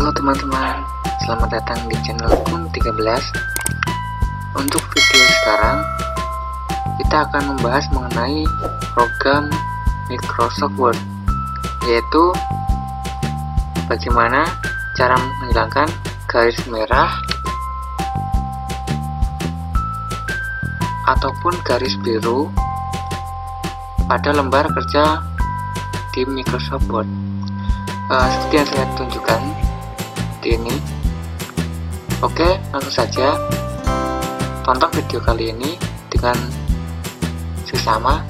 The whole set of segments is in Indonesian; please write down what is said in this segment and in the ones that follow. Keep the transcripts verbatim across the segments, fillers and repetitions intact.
Halo teman-teman, selamat datang di channel Kun tiga belas. Untuk video sekarang, kita akan membahas mengenai program Microsoft Word, yaitu bagaimana cara menghilangkan garis merah ataupun garis biru pada lembar kerja di Microsoft Word. Uh, seperti yang saya tunjukkan di ini. Oke, langsung saja tonton video kali ini dengan seksama.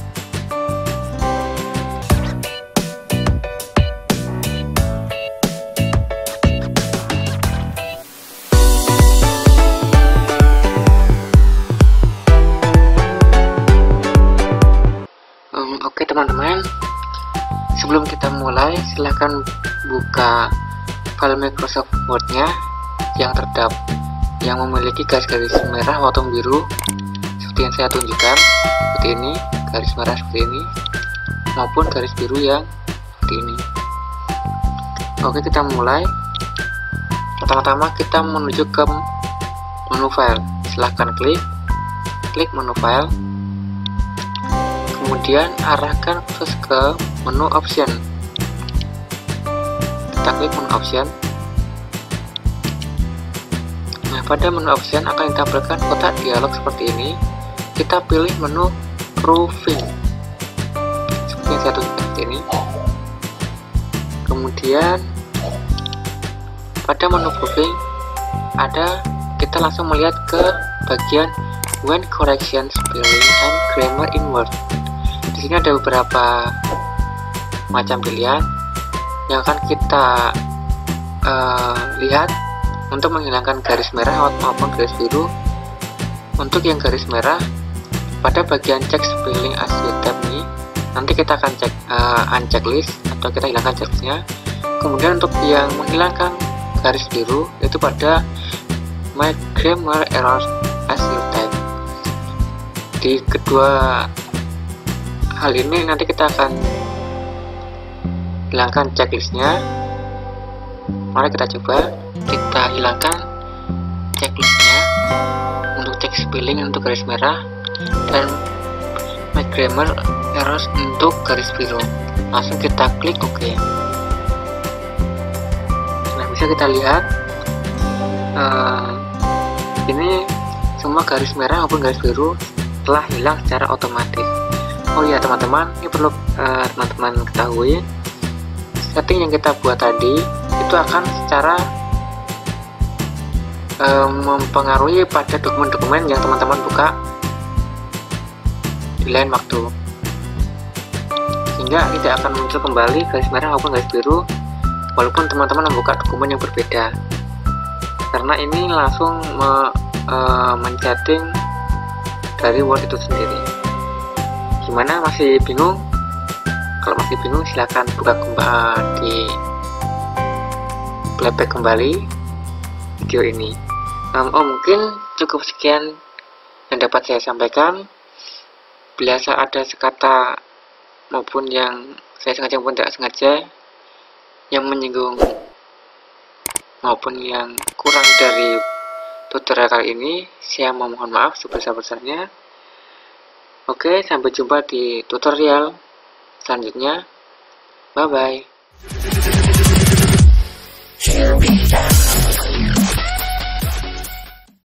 um, Oke teman-teman, sebelum kita mulai, silahkan buka file Microsoft Word-nya yang terdapat yang memiliki garis-garis merah atau biru seperti yang saya tunjukkan, seperti ini, garis merah seperti ini, maupun garis biru yang seperti ini. Oke, kita mulai. Pertama-tama kita menuju ke menu file. Silahkan klik klik menu file, kemudian arahkan terus ke menu option. Kita klik menu option. Nah, pada menu option akan ditampilkan kotak dialog seperti ini. Kita pilih menu proofing seperti yang saya tunjukkan seperti ini. Kemudian pada menu proofing ada, kita langsung melihat ke bagian when correction spelling and grammar in Word. Di sini ada beberapa macam pilihan yang akan kita uh, lihat untuk menghilangkan garis merah maupun garis biru. Untuk yang garis merah, pada bagian check spelling as you type ini, nanti kita akan cek uh, uncheck list atau kita hilangkan checknya. Kemudian untuk yang menghilangkan garis biru, itu pada my grammar errors as you type. Di kedua hal ini nanti kita akan hilangkan checklistnya. Mari kita coba, kita hilangkan checklistnya untuk cek spelling untuk garis merah dan my grammar errors untuk garis biru. Langsung kita klik OK. Nah, bisa kita lihat uh, ini semua garis merah maupun garis biru telah hilang secara otomatis. Oh ya teman-teman, ini perlu uh, teman-teman ketahui, setting yang kita buat tadi itu akan secara e, mempengaruhi pada dokumen-dokumen yang teman-teman buka di lain waktu, sehingga tidak akan muncul kembali garis merah maupun garis biru walaupun teman-teman membuka dokumen yang berbeda, karena ini langsung me, e, men-setting dari Word itu sendiri. Gimana, masih bingung? Kalau masih bingung, silahkan buka kembali di playback kembali video ini. Um, oh mungkin cukup sekian yang dapat saya sampaikan. Bila ada sekata maupun yang saya sengaja maupun tidak sengaja yang menyinggung maupun yang kurang dari tutorial kali ini, saya memohon maaf sebesar-besarnya. Oke, sampai jumpa di tutorial selanjutnya. Bye bye.